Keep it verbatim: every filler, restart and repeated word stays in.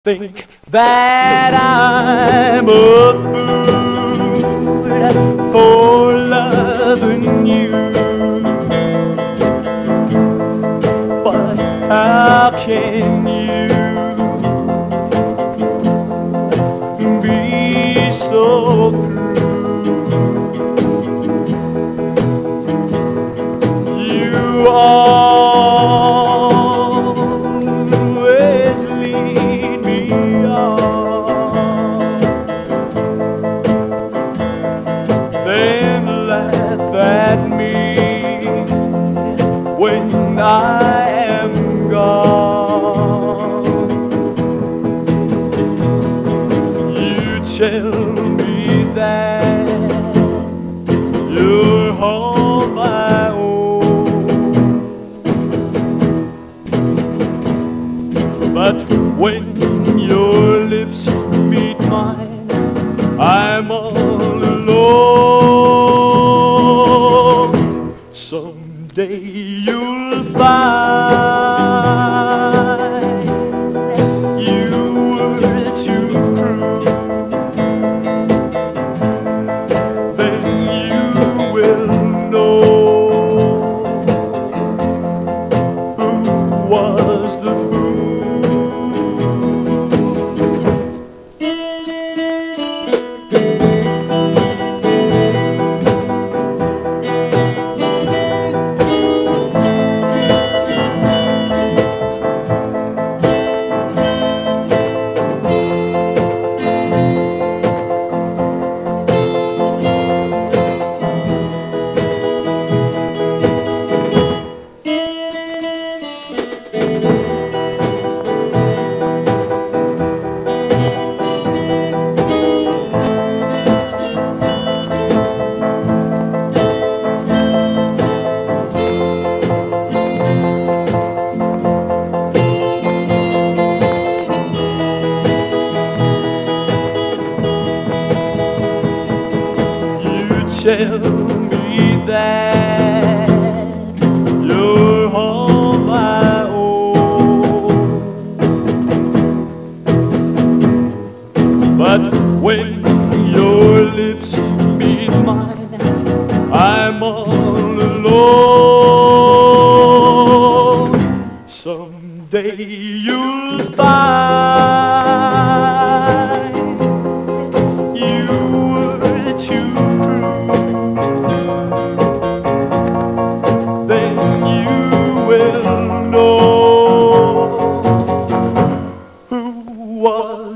Think that I'm a fool for loving you, but how can you be so cruel? You always lead me on, then laugh at me when I am gone. You tell me that you're all my own, but when your lips meet mine, I'm all alone. Someday you'll find you were too cruel, then you will know who was the fool. Tell me that you're all my own, but when your lips meet mine, I'm all alone. Someday you'll find you were too cruel, then you will know who was